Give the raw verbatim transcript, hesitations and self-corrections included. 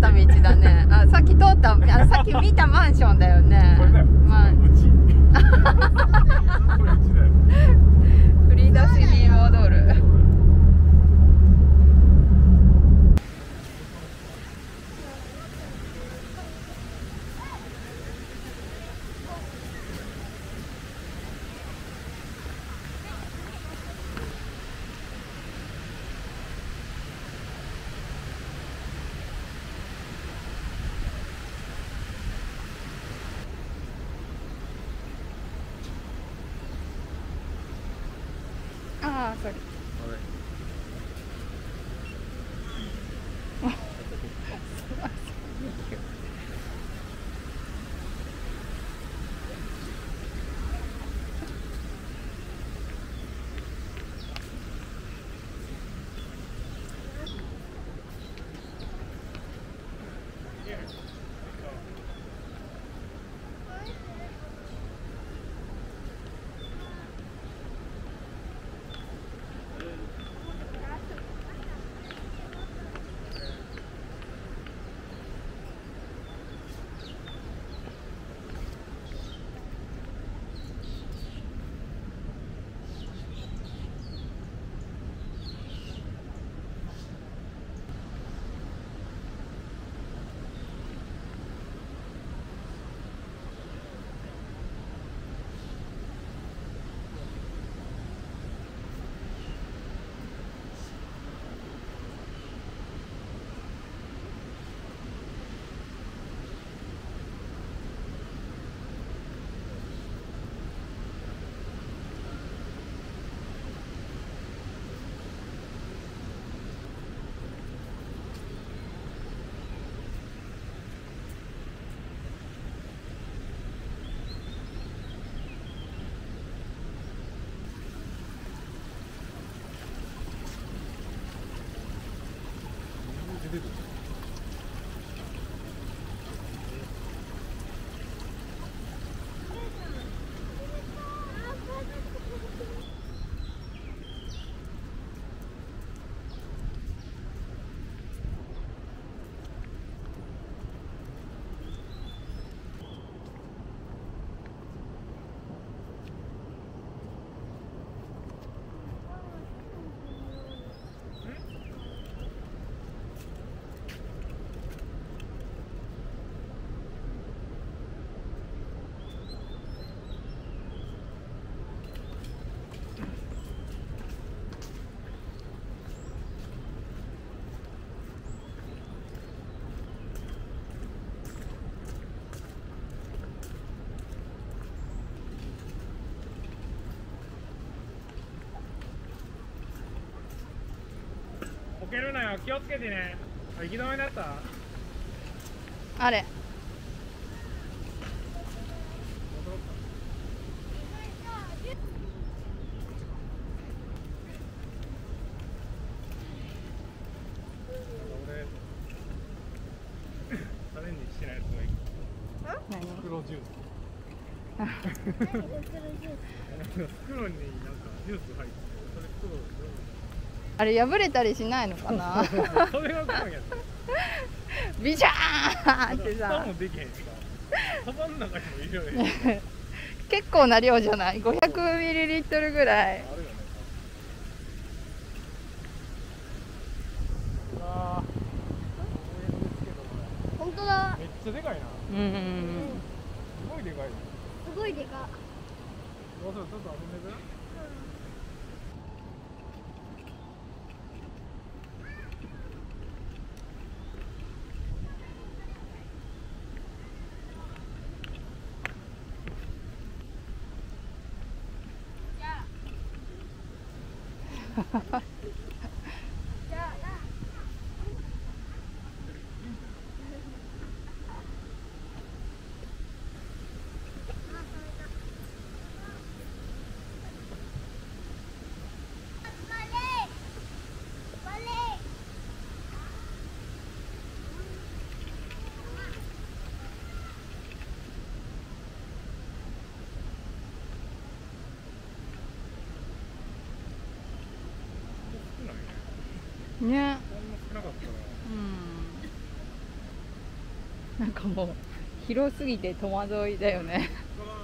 った道だね。あ、さっき通った、あ、さっき見たマンションだよね。 これだよ。 まあ、 うち。これうちだよ。 振り出しに戻る。ああ、それ。 こけるなよ、気をつけてね。行き止めになった。 あれ。 俺チャレンジしてないやつがいい。 何？ 袋ジュース。袋になんかジュース入って、それ袋。 あれ破れたりしないのかな。 それが怖いやつ。 ビシャーってさ。 蓋もできへんしさ。カバンの中にもいるよね。 結構な量じゃない？ごひゃくミリリットルぐらい。 あるよね。ああ。 本当だ。 めっちゃでかいな。 うんうんうん。 すごいでかい。 すごいでか。 どうする？ちょっと遊んでく？ ね。 こんな少なかったら。 うん。 なんかもう広すぎて戸惑いだよね。 この